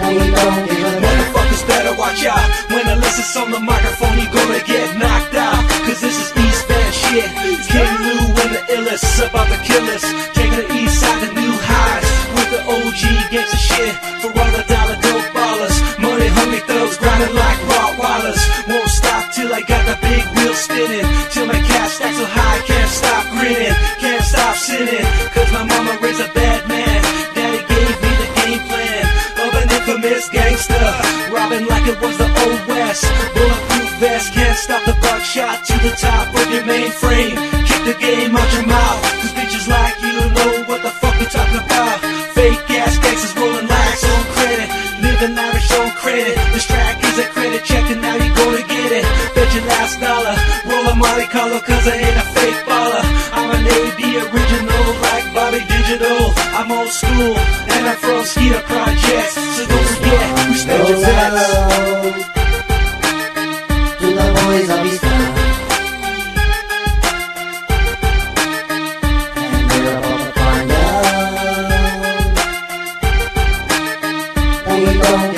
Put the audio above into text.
Motherfuckers better watch out. When the listens on the microphone, you gonna get knocked out. Cause this is East Van shit. King Lou and the illest, about to kill us. Taking the east side to new highs with the OG gangsta shit. For all the dollar dope ballers, money hungry thugs grinding like Rottweilers. Won't stop till I got the big wheel spinning. Till my cash stacks so high, can't stop grinning, can't stop sinning. Cause my mama raised a bad man. Daddy gave me the game plan of an infamous gangster, robbing like it was the old west. Bulletproof vest, can't stop the buckshot to the top of your mainframe. Kick the game out your mouth, cause bitches like you know what the fuck we talking about. Fake ass gangsters rolling lax on credit, living lavish on credit. This track is a credit check and now you gonna get it. Bet your last dollar, roll a Monte Carlo cause I ain't a fake baller. I'm an AB original like Bobby Digital. I'm old school and I'm from Skeeter Projects. So don't forget, we spend your bets. To the boys of East Town, and we're about to find out that we don't